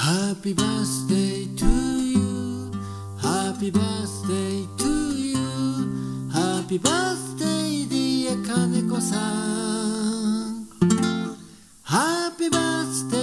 Happy birthday to you. Happy birthday to you. Happy birthday dear 金子さん。Happy birthday